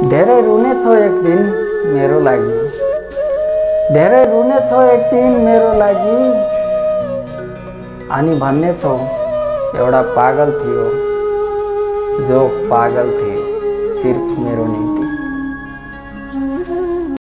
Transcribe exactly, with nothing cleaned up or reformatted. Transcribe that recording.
धेरै रुनेछौ एक दिन मेरो लागि, धेरै रुनेछौ एक दिन मेरो लागि, अनि भन्नेछौ एउटा पागल थियो जो पागल थियो सिर्फ मेरो निम्ति।